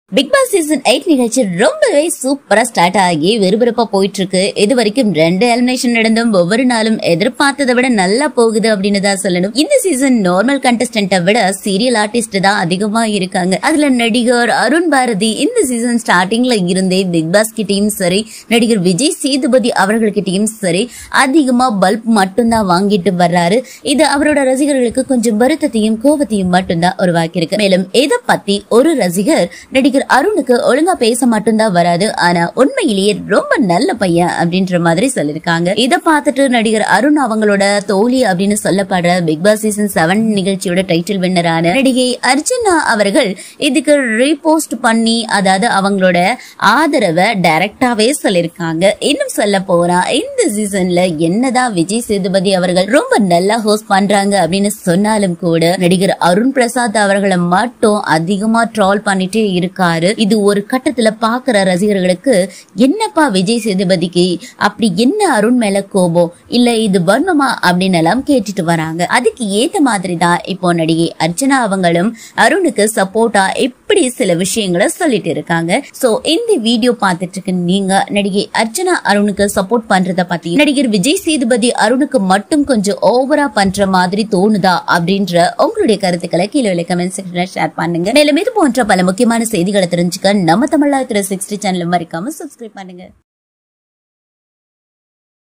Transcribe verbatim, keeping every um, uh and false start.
Big Boss season eight நிகழ்ச்சி ரொம்பவே சூப்பரா ஸ்டார்ட் ஆகி விறுவிறுப்பா போயிட்டு இருக்கு. இது வரைக்கும் ரெண்டு எலிமினேஷன் நடந்தும் ஒவ்வொரு நாளும் எதிர்பார்த்ததை விட நல்லா போகுது அப்படின்னு தான் சொல்லணும். இந்த சீசன் நார்மல் கண்டஸ்டன்ட்டை விட சீரியல் ஆர்டிஸ்ட் தான் அதிகமா இருக்காங்க. அதுல நடிகர் அருண் பாரதி இந்த சீசன் ஸ்டார்டிங்ல இருந்தே பிக் பாஸ் கிட்டையும் சரி, நடிகர் விஜய் சேதுபதி அவர்கள்கிட்டயும் சரி அதிகமா பல்ப் மட்டும்தான் வாங்கிட்டு வர்றாரு. இது அவரோட ரசிகர்களுக்கு கொஞ்சம் வருத்தத்தையும் கோபத்தையும் மட்டும்தான் உருவாக்கியிருக்கு. மேலும் இதை பத்தி ஒரு ரசிகர் நடிகர் அருணுக்கு ஒழுங்கா பேச மட்டும்தான் வராது, ஆனா உண்மையிலேயே ரொம்ப நல்ல பையன் அப்படின்ற மாதிரி சொல்லிருக்காங்க. இத பார்த்துட்டு நடிகர் அருண் அவங்களோட தோழி அப்படின்னு சொல்லப்படுற பிக் பாஸ் சீசன் செவன் நிகழ்ச்சியோட டைட்டில் வின்னரான நடிகை அர்ச்சனா அவர்கள் இதுக்கு ரீபோஸ்ட் பண்ணி, அதாவது அவங்களோட ஆதரவை டைரக்டாவே சொல்லிருக்காங்க. இன்னும் சொல்ல போனா இந்த சீசன்ல என்னதான் விஜய் சேதுபதி அவர்கள் ரொம்ப நல்லா ஹோஸ்ட் பண்றாங்க அப்படின்னு சொன்னாலும் கூட நடிகர் அருண் பிரசாத் அவர்களை மட்டும் அதிகமா ட்ரால் பண்ணிட்டே இருக்காரு. இது ஒரு கட்டத்துல பாக்குற ரசிகர்களுக்கு என்னப்பா விஜய் சேதுபதிக்கு அப்படி என்ன அருண் மேல கோபம், இல்ல இது வன்மமா அப்படின்னு எல்லாம் கேட்டுட்டு வராங்க. அதுக்கு ஏத்த மாதிரி தான் இப்போ நடிகை அர்ச்சனா அவங்களும் அருணுக்கு சப்போர்ட்டா இப்படி சில விஷயங்களை சொல்லிட்டு இருக்காங்க. சோ இந்த வீடியோ பார்த்துட்டு இருக்கு நீங்க நடிகை அர்ச்சனா அருணுக்கு சப்போர்ட் பண்றத பத்தி நடிகர் விஜய் சேதுபதி அருணுக்கு மட்டும் கொஞ்சம் ஓவரா பண்ற மாதிரி தோணுதா அப்படின்ற உங்களுடைய கருத்துக்களை கீழே கமெண்ட் செக்ஷன்ல ஷேர் பண்ணுங்க. மேலும் இது போன்ற பல முக்கியமான செய்திகளை தெரிஞ்சுக்க நம்ம தமிழா த்ரீ சிக்ஸ்டி சேனல் மறக்காம சப்ஸ்கிரைப் பண்ணுங்க.